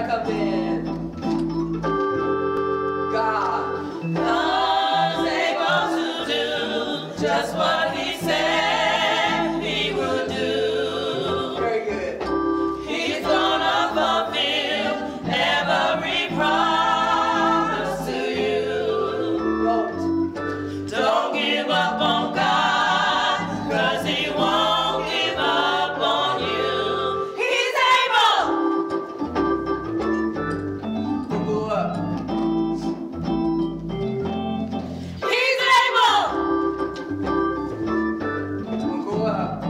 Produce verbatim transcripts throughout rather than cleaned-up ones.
recommend. God. God is able to do just what He said He would do. Very good. He's gonna fulfill every promise to you. Don't. Don't give up on God, 'cause He won't give up on you. He's able. Don't go up. He's able. Don't go up.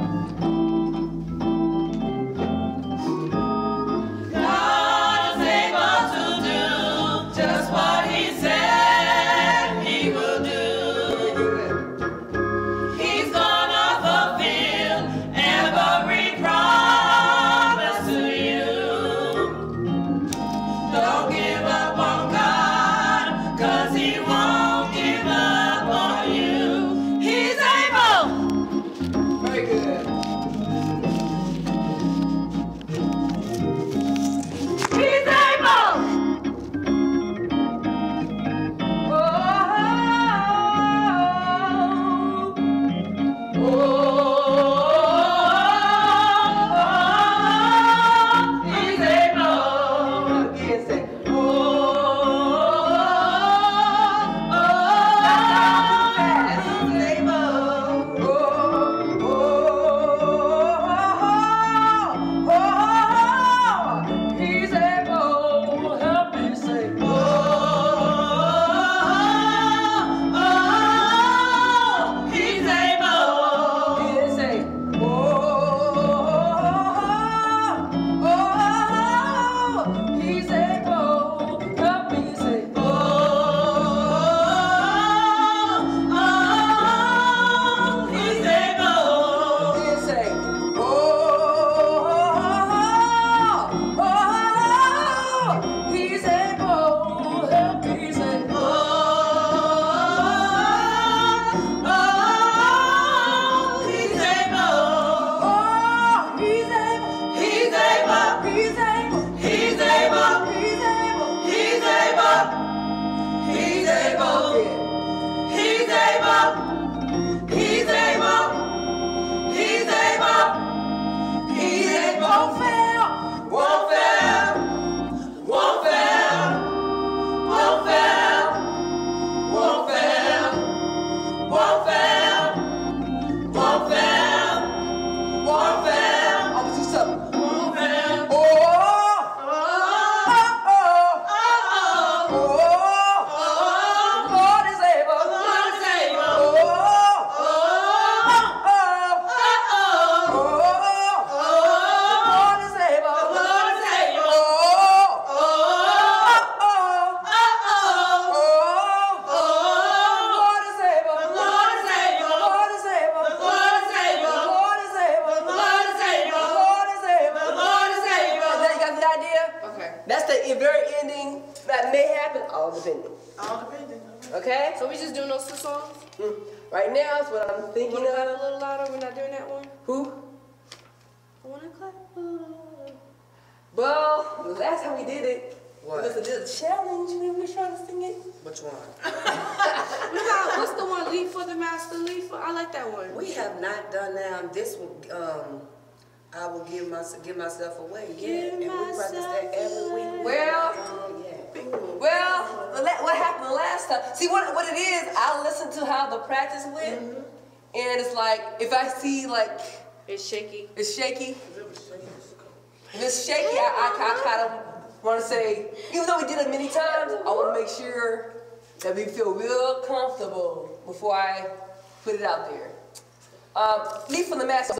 God is able to do just what He said He will Very do. good. He's gonna fulfill every promise to you. Don't give up on God, 'cause He won't give up on you. He's able. Very good. He's able. Oh, oh, He's able. again, say. He's able. Help me say. Again, say. He's able. Help me say. Again, say. He's able. Help me say. Oh, he's able. He's able. He's able. He's able. He's able. He's able. He's able. He's able. He's able. He's able. He's able. Won't fail. Won't fail. Won't fail. Won't fail. Won't fail. Won't fail. Won't fail. Won't fail. I'm gonna do something. Won't fail. Oh, Oh, oh, oh, oh, oh. oh. Lord is able. Lord is able. Oh, Oh, oh, oh, oh. Lord is able. Lord is able. Oh, Oh, oh, oh, oh. oh. Lord is able. Lord is able. Lord is able. Lord is able. Lord is able. Lord is able. Lord is able. Lord is able. Now you got the idea? Okay. That's the very ending that may happen, all depending. All depending. Okay? So we just doing those two songs? Mm. Right now is what I'm You thinking wanna clap a of. little louder? We're not doing that one? Who? I wanna clap a little. Well, the last time we did it, What? it was a little challenge. We were trying to sing it. Which one? We got, what's the one? Leap for the master, leap for, I like that one. We have not done that. This one, um, I will give my give myself away. Yeah, Give and we practice that myself every week. away. Well, Um, yeah. well, the la- what happened the last time? See, what what it is, I listen to how the practice went, and it's like, if I see, like, It's shaky. it's shaky, if it's shaky, I, I, I kind of want to say, even though we did it many times, I want to make sure that we feel real comfortable before I put it out there. Um, Leap from the Master.